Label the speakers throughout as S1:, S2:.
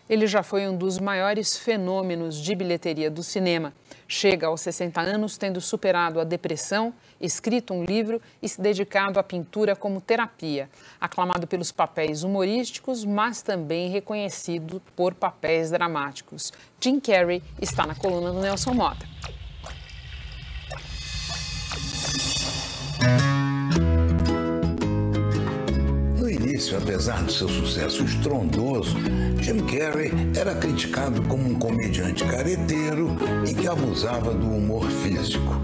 S1: Ele já foi um dos maiores fenômenos de bilheteria do cinema. Chega aos 60 anos tendo superado a depressão, escrito um livro e se dedicado à pintura como terapia. Aclamado pelos papéis humorísticos, mas também reconhecido por papéis dramáticos. Jim Carrey está na coluna do Nelson Mota.
S2: Apesar do seu sucesso estrondoso, Jim Carrey era criticado como um comediante careteiro e que abusava do humor físico.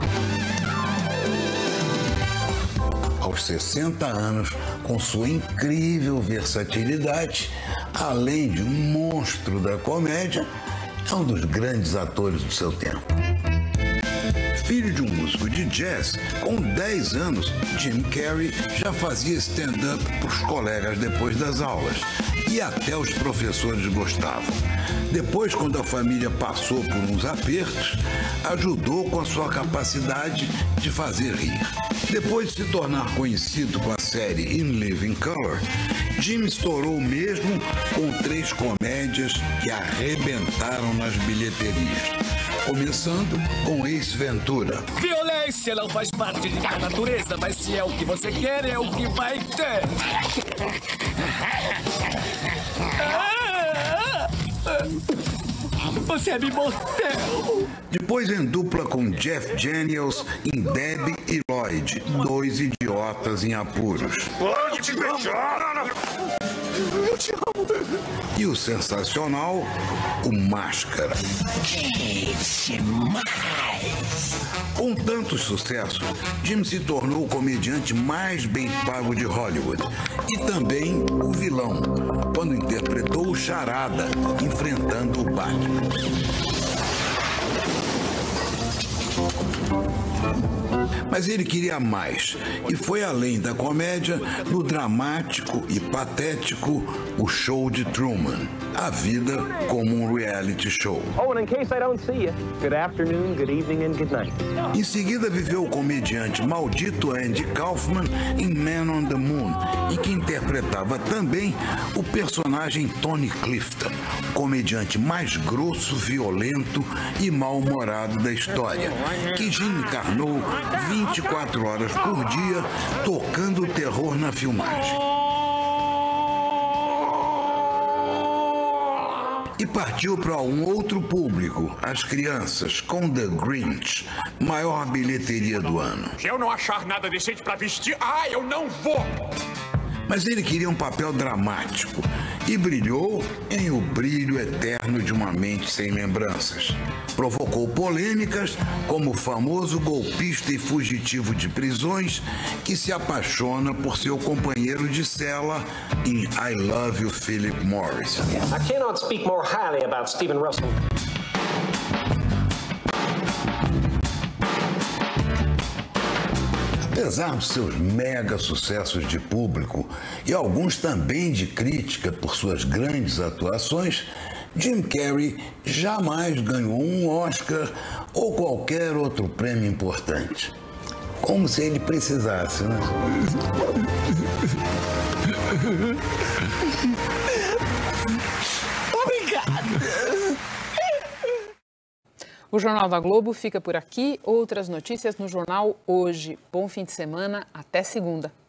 S2: Aos 60 anos, com sua incrível versatilidade, além de um monstro da comédia, é um dos grandes atores do seu tempo. Filho de um músico de jazz, com 10 anos, Jim Carrey já fazia stand-up para os colegas depois das aulas. E até os professores gostavam. Depois, quando a família passou por uns apertos, ajudou com a sua capacidade de fazer rir. Depois de se tornar conhecido com a série In Living Color, Jim estourou mesmo com 3 comédias que arrebentaram nas bilheterias. Começando com Ace Ventura.
S3: Violência não faz parte da natureza, mas se é o que você quer, é o que vai ter. Você é imortal.
S2: Depois em dupla com Jeff Daniels em Debbie e Lloyd, 2 idiotas em apuros.
S3: Pode te beijar. Eu te amo.
S2: E o sensacional, o Máscara.
S3: Que demais!
S2: Com tantos sucessos, Jim se tornou o comediante mais bem pago de Hollywood. E também o vilão, quando interpretou o Charada, enfrentando o Batman. Mas ele queria mais e foi além da comédia no dramático e patético O Show de Truman, a vida como um reality show.
S4: Oh, and in case I don't see you, good afternoon, good evening and good night.
S2: Em seguida viveu o comediante maldito Andy Kaufman em Man on the Moon, em que interpretava também o personagem Tony Clifton, comediante mais grosso, violento e mal-humorado da história, que Jim encarnou 24 horas por dia, tocando o terror na filmagem. E partiu para um outro público, as crianças, com The Grinch, maior bilheteria do ano.
S3: Se eu não achar nada decente para vestir, eu não vou!
S2: Mas ele queria um papel dramático e brilhou em O Brilho Eterno de uma Mente Sem Lembranças. Provocou polêmicas como o famoso golpista e fugitivo de prisões que se apaixona por seu companheiro de cela em I Love You, Philip Morris.
S4: I cannot speak more highly about Stephen Russell.
S2: Apesar dos seus mega sucessos de público e alguns também de crítica por suas grandes atuações, Jim Carrey jamais ganhou um Oscar ou qualquer outro prêmio importante. Como se ele precisasse, né?
S1: O Jornal da Globo fica por aqui. Outras notícias no Jornal Hoje. Bom fim de semana. Até segunda.